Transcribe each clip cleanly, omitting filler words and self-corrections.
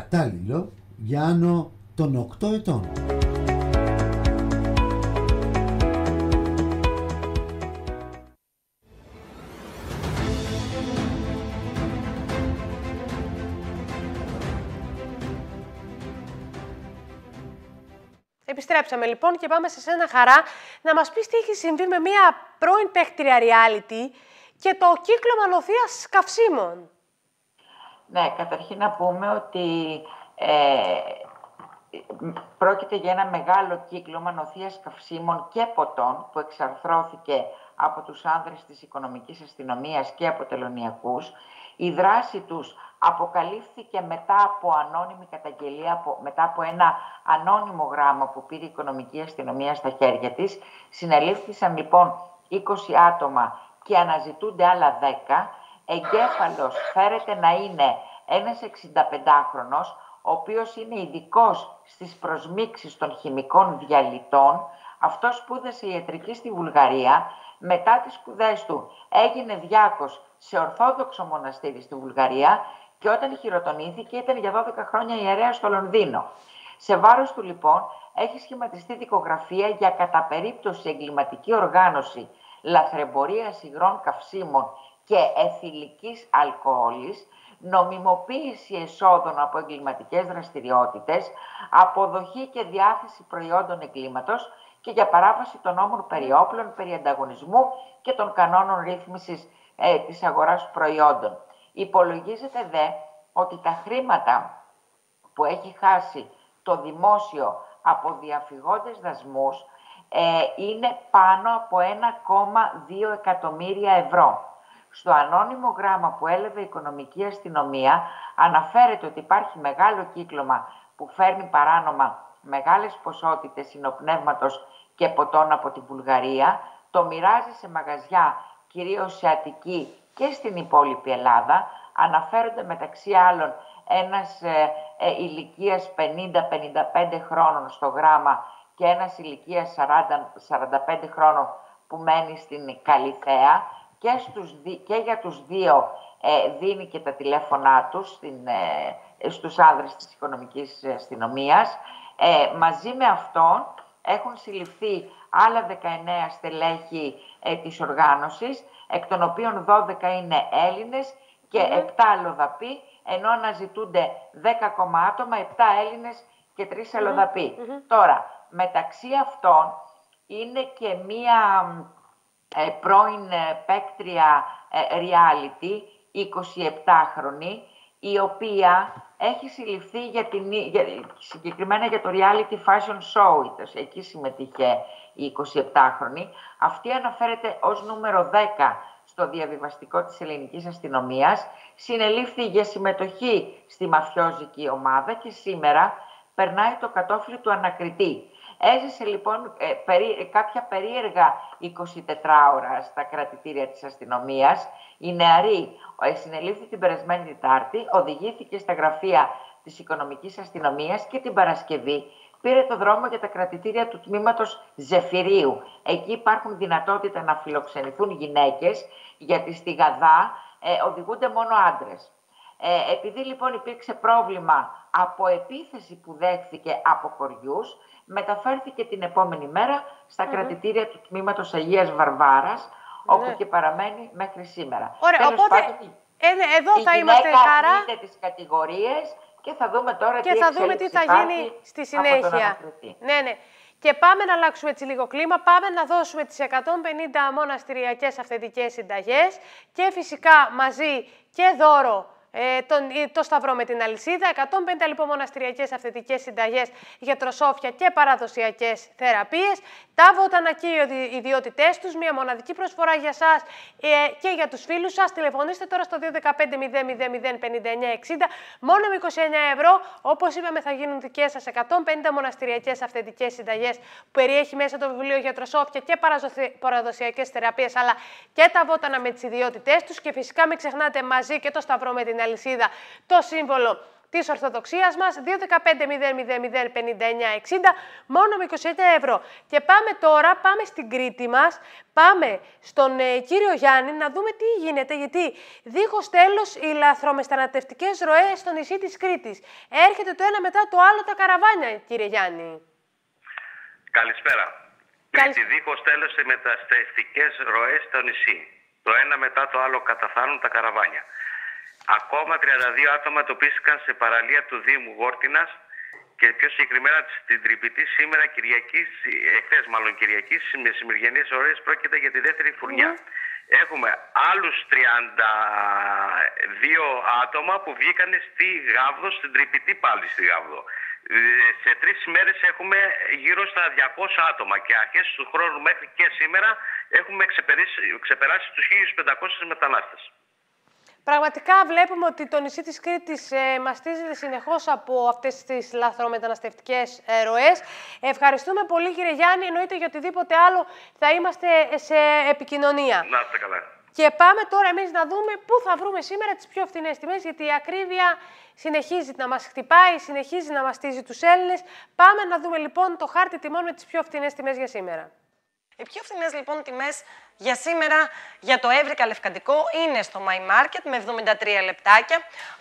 κατάλληλο για άνω των 8 ετών. Επιστρέψαμε λοιπόν και πάμε σε σένα, Χαρά, να μας πεις τι έχει συμβεί με μία πρώην παίκτρια reality και το κύκλωμα νοθείας καυσίμων. Ναι, καταρχήν να πούμε ότι πρόκειται για ένα μεγάλο κύκλωμα νοθείας καυσίμων και ποτών που εξαρθρώθηκε από τους άνδρες της οικονομικής αστυνομίας και από τελωνειακούς. Η δράση τους αποκαλύφθηκε μετά από ανώνυμη καταγγελία, μετά από ένα ανώνυμο γράμμα που πήρε η οικονομική αστυνομία στα χέρια της. Συνελήφθησαν λοιπόν 20 άτομα και αναζητούνται άλλα 10. Εγκέφαλος φέρεται να είναι ένας 65χρονος, ο οποίος είναι ειδικός στις προσμίξεις των χημικών διαλυτών. Αυτός σπούδασε ιατρική στη Βουλγαρία. Μετά τις σπουδές του έγινε διάκος σε Ορθόδοξο μοναστήρι στη Βουλγαρία και όταν χειροτονήθηκε ήταν για 12 χρόνια ιερέας στο Λονδίνο. Σε βάρος του λοιπόν έχει σχηματιστεί δικογραφία για κατά περίπτωση εγκληματική οργάνωση, λαθρεμπορίας υγρών καυσίμων και εθιλικής αλκοόλης, νομιμοποίηση εσόδων από εγκληματικές δραστηριότητες, αποδοχή και διάθεση προϊόντων εγκλήματος και για παράβαση των νόμων περί όπλων, περί ανταγωνισμού και των κανόνων ρύθμισης της αγοράς προϊόντων. Υπολογίζεται δε ότι τα χρήματα που έχει χάσει το δημόσιο από διαφυγόντες δασμούς είναι πάνω από 1,2 εκατομμύρια ευρώ. Στο ανώνυμο γράμμα που έλαβε η οικονομική αστυνομία αναφέρεται ότι υπάρχει μεγάλο κύκλωμα που φέρνει παράνομα μεγάλες ποσότητες συνοπνεύματος και ποτών από την Βουλγαρία, το μοιράζει σε μαγαζιά κυρίως σε Αττική και στην υπόλοιπη Ελλάδα. Αναφέρονται μεταξύ άλλων ένας ηλικίας 50-55 χρόνων στο γράμμα και ένας ηλικίας 40-45 χρόνων που μένει στην Καλιθέα και για τους δύο δίνει και τα τηλέφωνά τους στους άνδρες της οικονομικής αστυνομίας. Μαζί με αυτόν έχουν συλληφθεί άλλα 19 στελέχη της οργάνωσης, εκ των οποίων 12 είναι Έλληνες και 7 αλλοδαποί, ενώ αναζητούνται 10 ακόμα άτομα, 7 Έλληνες και 3 αλλοδαποί. Τώρα, μεταξύ αυτών είναι και μία πρώην παίκτρια reality, 27χρονη, η οποία έχει συλληφθεί συγκεκριμένα για το reality fashion show. Εκεί συμμετείχε η 27χρονη. Αυτή αναφέρεται ως νούμερο 10 στο διαβιβαστικό της ελληνικής αστυνομίας. Συνελήφθη για συμμετοχή στη μαφιόζικη ομάδα και σήμερα περνάει το κατόφλι του ανακριτή. Έζησε λοιπόν κάποια περίεργα 24 ώρα στα κρατητήρια της αστυνομίας. Η νεαρή συνελήφθη την περασμένη Τετάρτη, οδηγήθηκε στα γραφεία της οικονομικής αστυνομίας και την Παρασκευή πήρε το δρόμο για τα κρατητήρια του τμήματος Ζεφυρίου. Εκεί υπάρχουν δυνατότητα να φιλοξενηθούν γυναίκες, γιατί στη Γαδά οδηγούνται μόνο άντρες. Επειδή λοιπόν υπήρξε πρόβλημα από επίθεση που δέχθηκε από χωριούς, μεταφέρθηκε την επόμενη μέρα στα κρατητήρια του τμήματος Αγίας Βαρβάρας, όπου και παραμένει μέχρι σήμερα. Ωραία, οπότε εδώ θα είμαστε, Χαρά. Η τις κατηγορίες και θα δούμε τώρα τι θα γίνει στη συνέχεια. Ναι. Και πάμε να αλλάξουμε έτσι λίγο κλίμα, πάμε να δώσουμε τις 150 μοναστηριακές αυθεντικές συνταγές και φυσικά μαζί και δώρο το σταυρό με την αλυσίδα, 150 λοιπόν μοναστηριακές αυθεντικές συνταγές για τροσόφια και παραδοσιακές θεραπείες, τα βότανα και οι ιδιότητές τους, μια μοναδική προσφορά για σας και για τους φίλους σας. Τηλεφωνήστε τώρα στο 215 000 5960, μόνο με 29 ευρώ. Όπως είπαμε, θα γίνουν δικές σας 150 μοναστηριακές αυθεντικές συνταγές που περιέχει μέσα το βιβλίο για τροσόφια και παραδοσιακές θεραπείες, αλλά και τα βότανα με τις ιδιότητές τους. Και φυσικά μην ξεχνάτε μαζί και το σταυρό με την αλυσίδα, το σύμβολο της Ορθοδοξίας μας, 215-000-59-60, μόνο με 29 ευρώ. Και πάμε τώρα, πάμε στην Κρήτη μας, πάμε στον κύριο Γιάννη να δούμε τι γίνεται, γιατί δίχως τέλος οι λαθρομεταναστευτικές ροές στο νησί της Κρήτης. Έρχεται το ένα μετά το άλλο τα καραβάνια, κύριε Γιάννη. Καλησπέρα. Κρήτη, δίχως τέλος οι μεταναστευτικές ροές στο νησί. Το ένα μετά το άλλο καταφθάνουν τα καραβάνια. Ακόμα 32 άτομα εντοπίστηκαν σε παραλία του Δήμου Γόρτινας και πιο συγκεκριμένα στην Τρυπητή σήμερα εχθές Κυριακής με σημειριανές ώρες πρόκειται για τη δεύτερη φουρνιά. Έχουμε άλλους 32 άτομα που βγήκαν στη Γάβδο, στην Τρυπητή πάλι στη Γάβδο. Σε 3 ημέρες έχουμε γύρω στα 200 άτομα και αρχές του χρόνου μέχρι και σήμερα έχουμε ξεπεράσει τους 1.500 μετανάστες. Πραγματικά βλέπουμε ότι το νησί της Κρήτης μαστίζεται συνεχώς από αυτές τις λαθρομεταναστευτικές ροές. Ευχαριστούμε πολύ, κύριε Γιάννη. Εννοείται για οτιδήποτε άλλο θα είμαστε σε επικοινωνία. Να είστε καλά. Και πάμε τώρα εμείς να δούμε πού θα βρούμε σήμερα τις πιο φθηνές τιμές, γιατί η ακρίβεια συνεχίζει να μας χτυπάει, συνεχίζει να μαστίζει τους Έλληνες. Πάμε να δούμε λοιπόν το χάρτη τιμών με τις πιο φθηνές τιμές για σήμερα. Οι πιο φθηνές λοιπόν τιμές για σήμερα για το Εύρικα Λευκαντικό είναι στο My Market με 73 λεπτάκια.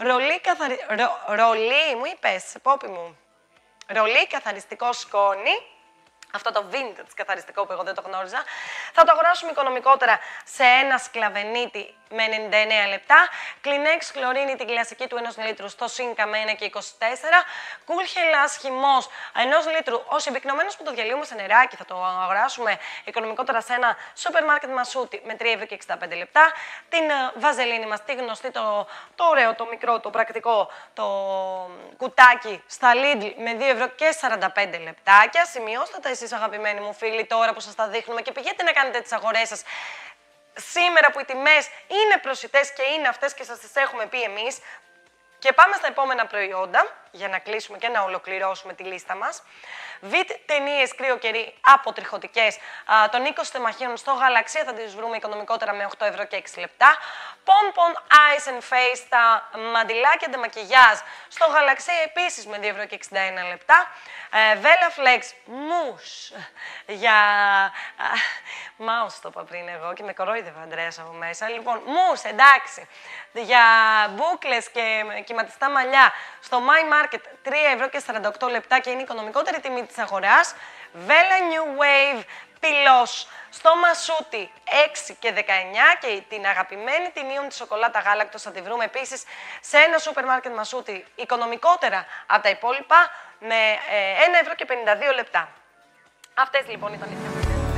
Ρολί, μου είπες, Πόπι μου. Ρολί καθαριστικό σκόνη. Αυτό το vintage καθαριστικό που εγώ δεν το γνώριζα. Θα το αγοράσουμε οικονομικότερα σε ένα σκλαβενίτη με 99 λεπτά. Kleenex χλωρίνη την κλασική του 1 λίτρου στο Σίνκα με 1 και 24. Κούλχελας χυμός 1 λίτρου ως εμπυκνωμένος που το διαλύουμε σε νεράκι. Θα το αγοράσουμε οικονομικότερα σε ένα σούπερ μάρκετ Μασούτη με 3 ευρώ και 65 λεπτά. Την βαζελίνη μας, τη γνωστή, το ωραίο, το μικρό, το πρακτικό, το κουτάκι στα Lidl με 2 ευρώ και 45 λεπτάκια. Σημειώστε τα εσείς, αγαπημένοι μου φίλοι, τώρα που σας τα δείχνουμε και πηγαίνετε να κάνετε τις αγορές σας. Σήμερα που οι τιμές είναι προσιτές και είναι αυτές και σας τις έχουμε πει εμείς. Και πάμε στα επόμενα προϊόντα, για να κλείσουμε και να ολοκληρώσουμε τη λίστα μας. Βιτ ταινίες κρύο κερί από τριχωτικές των 20 τεμαχίων στο Γαλαξία θα τις βρούμε οικονομικότερα με 8 ευρώ και 6 λεπτά. Pompon Eyes and Face, τα μαντιλάκια ντεμακιγιάζ στο Γαλαξία επίσης με 2 ευρώ και 61 λεπτά. Vela Flex Mousse για... Mouse το είπα πριν εγώ και με κορόιδευε ο Ανδρέας από μέσα. Λοιπόν, mousse, εντάξει, για μπούκλες και κυματιστά μαλλιά στο My Market 3 ευρώ και 48 λεπτά και είναι η οικονομικότερη τιμή της αγοράς. Vela New Wave πυλός στο Μασούτι 6 και 19 και την αγαπημένη τιμίων της σοκολάτα γάλακτος θα τη βρούμε επίσης σε ένα σούπερ μάρκετ Μασούτι οικονομικότερα από τα υπόλοιπα με 1 ευρώ και 52 λεπτά. Αυτές λοιπόν ήταν οι τιμές.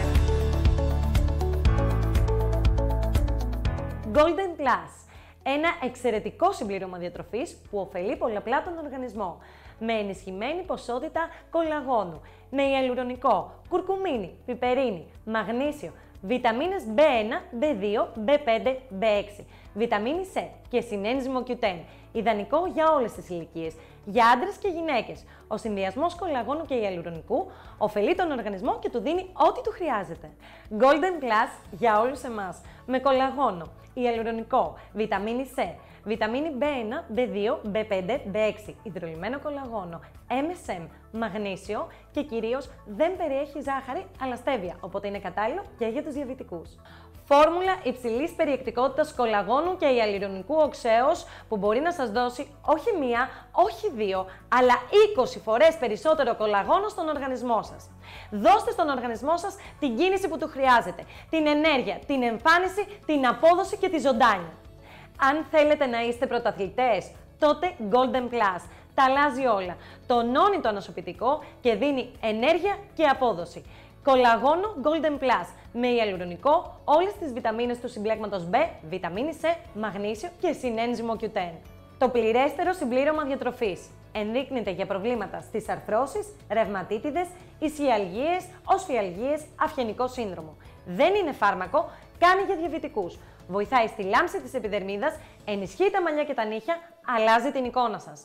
Golden Plus. Ένα εξαιρετικό συμπλήρωμα διατροφής που ωφελεί πολλαπλά τον οργανισμό. Με ενισχυμένη ποσότητα κολαγόνου, με ιαλουρονικό, κουρκουμίνη, πιπερίνη, μαγνήσιο, βιταμίνες B1, B2, B5, B6, βιταμίνη C και συνένζυμο Q10. Ιδανικό για όλες τις ηλικίες, για άντρες και γυναίκες. Ο συνδυασμός κολαγόνου και ιαλουρονικού ωφελεί τον οργανισμό και του δίνει ό,τι του χρειάζεται. Golden Plus για όλους εμάς. Με κολαγόνο, ιαλουρονικό, βιταμίνη C, βιταμίνη B1, B2, B5, B6, υδρολυμμένο κολαγόνο, MSM, μαγνήσιο και κυρίως δεν περιέχει ζάχαρη αλλά στέβια, οπότε είναι κατάλληλο και για τους διαβητικούς. Φόρμουλα υψηλής περιεκτικότητας κολαγόνου και ιαλουρονικού οξέως που μπορεί να σας δώσει όχι μία, όχι δύο, αλλά 20 φορές περισσότερο κολαγόνο στον οργανισμό σας. Δώστε στον οργανισμό σας την κίνηση που του χρειάζεται, την ενέργεια, την εμφάνιση, την απόδοση και τη ζωντάνια. Αν θέλετε να είστε πρωταθλητές, τότε Golden Plus. Τα αλλάζει όλα. Τονώνει το ανασωπητικό και δίνει ενέργεια και απόδοση. Κολαγόνο Golden Plus με ιαλουρονικό, όλες τις βιταμίνες του συμπλέγματος B, βιταμίνη C, μαγνήσιο και συνένζυμο Q10. Το πληρέστερο συμπλήρωμα διατροφής. Ενδείκνυται για προβλήματα στις αρθρώσεις, ρευματίτιδες, ισχυαλγίες, οσφιαλγίες, αυγενικό σύνδρομο. Δεν είναι φάρμακο, κάνει για διαβητικούς. Βοηθάει στη λάμψη της επιδερμίδας, ενισχύει τα μαλλιά και τα νύχια, αλλάζει την εικόνα σας.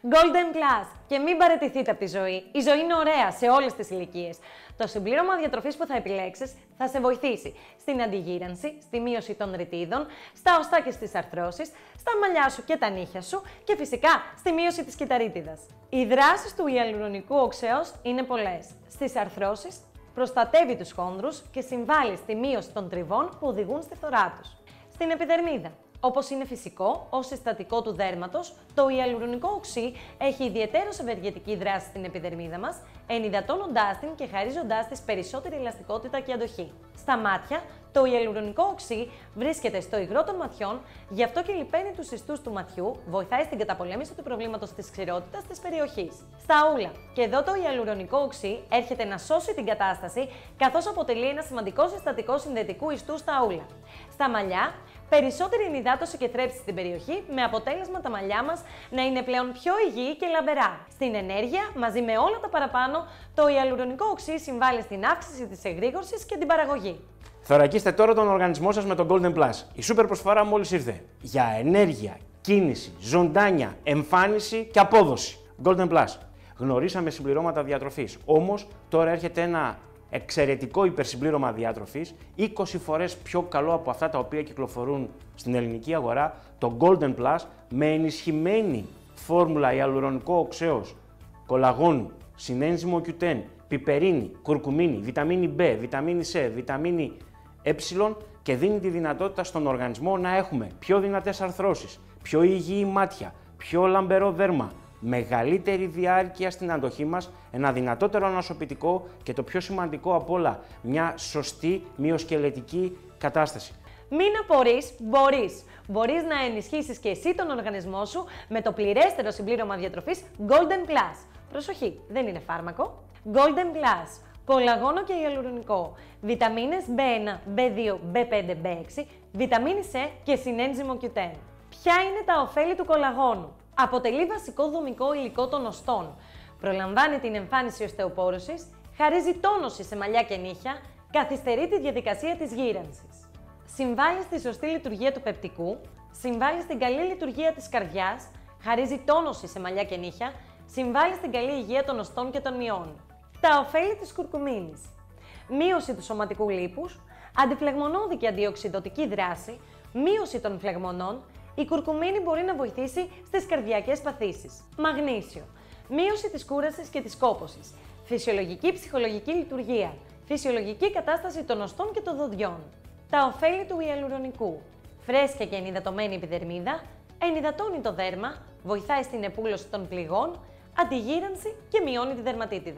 Golden Plus. Και μην παραιτηθείτε από τη ζωή. Η ζωή είναι ωραία σε όλες τις ηλικίες. Το συμπλήρωμα διατροφής που θα επιλέξεις θα σε βοηθήσει στην αντιγύρανση, στη μείωση των ρητίδων, στα οστά και στις αρθρώσεις, στα μαλλιά σου και τα νύχια σου και φυσικά στη μείωση της κυταρίτιδας. Οι δράσεις του ιαλουρονικού οξέως είναι πολλές. Στις αρθρώσεις προστατεύει τους χόνδρους και συμβάλλει στη μείωση των τριβών που οδηγούν στη φθορά τους. Στην επιδερμίδα. Όπως είναι φυσικό, ως συστατικό του δέρματος, το ιαλουρονικό οξύ έχει ιδιαιτέρως ευεργετική δράση στην επιδερμίδα μας, ενυδατώνοντάς την και χαρίζοντάς της περισσότερη ελαστικότητα και αντοχή. Στα μάτια, το ιαλουρονικό οξύ βρίσκεται στο υγρό των ματιών, γι' αυτό και λιπαίνει τους ιστούς του ματιού, βοηθάει στην καταπολέμηση του προβλήματος της ξηρότητας της περιοχής. Στα ούλα. Και εδώ το ιαλουρονικό οξύ έρχεται να σώσει την κατάσταση, καθώς αποτελεί ένα σημαντικό συστατικό συνδετικού ιστού στα ούλα. Στα μαλλιά, περισσότερη ενυδάτωση και θρέψη στην περιοχή, με αποτέλεσμα τα μαλλιά μας να είναι πλέον πιο υγιή και λαμπερά. Στην ενέργεια, μαζί με όλα τα παραπάνω, το ιαλουρονικό οξύ συμβάλλει στην αύξηση της εγρήγορσης και την παραγωγή. Θωρακίστε τώρα τον οργανισμό σας με τον Golden Plus. Η σούπερ προσφορά μόλις ήρθε. Για ενέργεια, κίνηση, ζωντάνια, εμφάνιση και απόδοση. Golden Plus. Γνωρίσαμε συμπληρώματα διατροφής. Όμως τώρα έρχεται ένα εξαιρετικό υπερσυμπλήρωμα διατροφής, 20 φορές πιο καλό από αυτά τα οποία κυκλοφορούν στην ελληνική αγορά, το Golden Plus, με ενισχυμένη φόρμουλα ιαλουρονικό οξέως, κολαγόνου, συνένζυμο Q10, πιπερίνη, κουρκουμίνη, βιταμίνη B, βιταμίνη C, βιταμίνη Ε και δίνει τη δυνατότητα στον οργανισμό να έχουμε πιο δυνατές αρθρώσεις, πιο υγιή μάτια, πιο λαμπερό δέρμα, μεγαλύτερη διάρκεια στην αντοχή μας, ένα δυνατότερο ανασωπητικό και το πιο σημαντικό απ' όλα, μια σωστή μυοσκελετική κατάσταση. Μην απορείς, μπορείς. Μπορείς να ενισχύσεις και εσύ τον οργανισμό σου με το πληρέστερο συμπλήρωμα διατροφής Golden Plus. Προσοχή, δεν είναι φάρμακο. Golden Plus. Κολαγόνο και ιαλουρονικό. Βιταμίνες B1, B2, B5, B6, βιταμίνη C και συνένζυμο Q10. Ποια είναι τα ωφέλη του κολαγόνου? Αποτελεί βασικό δομικό υλικό των οστών. Προλαμβάνει την εμφάνιση οστεοπόρωσης, χαρίζει τόνωση σε μαλλιά και νύχια, καθυστερεί τη διαδικασία της γύρανσης. Συμβάλλει στη σωστή λειτουργία του πεπτικού, συμβάλλει στην καλή λειτουργία της καρδιάς, χαρίζει τόνωση σε μαλλιά και νύχια, συμβάλλει στην καλή υγεία των οστών και των μειών. Τα ωφέλη της κουρκουμίνης. Μείωση του σωματικού λίπους, αντιφλεγμονώδη και αντιοξυδωτική δράση, μείωση των φλεγμονών. Η κουρκουμίνη μπορεί να βοηθήσει στις καρδιακές παθήσεις. Μαγνήσιο. Μείωση της κούρασης και της κόπωσης. Φυσιολογική ψυχολογική λειτουργία. Φυσιολογική κατάσταση των οστών και των δοντιών. Τα ωφέλη του ιαλουρονικού. Φρέσκια και ενυδατωμένη επιδερμίδα. Ενυδατώνει το δέρμα. Βοηθάει στην επούλωση των πληγών. Αντιγύρανση και μειώνει τη δερματίτιδα.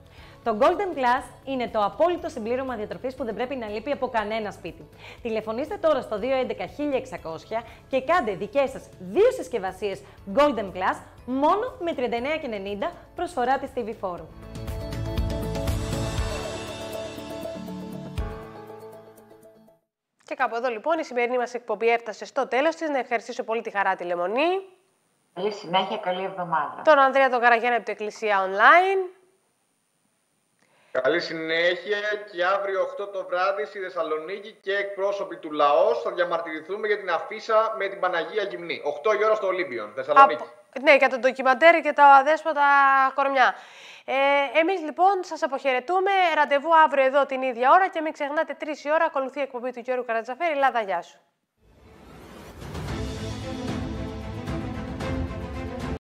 Το Golden Plus είναι το απόλυτο συμπλήρωμα διατροφής που δεν πρέπει να λείπει από κανένα σπίτι. Τηλεφωνήστε τώρα στο 211 1600 και κάντε δικές σας 2 συσκευασίες Golden Plus μόνο με 39,90 προσφορά της TV Forum. Και κάπου εδώ λοιπόν η σημερινή μας εκπομπή έφτασε στο τέλος της. Να ευχαριστήσω πολύ τη Χαρά τη Λεμονή. Καλή συνέχεια, καλή εβδομάδα. Τον Ανδρέα τον Καραγιάννη από το Εκκλησία Online. Καλή συνέχεια και αύριο 8 το βράδυ στη Θεσσαλονίκη και εκπρόσωποι του Λαός θα διαμαρτυρηθούμε για την αφίσα με την Παναγία Γυμνή. 8 η ώρα στο Ολύμπιον, Θεσσαλονίκη. Ναι, για το ντοκιμαντέρ και τα αδέσποτα κορμιά. Εμείς λοιπόν σας αποχαιρετούμε. Ραντεβού αύριο εδώ την ίδια ώρα και μην ξεχνάτε 3 η ώρα ακολουθεί η εκπομπή του Γιώργου Καρατζαφέρη. Ελλάδα, γεια σου.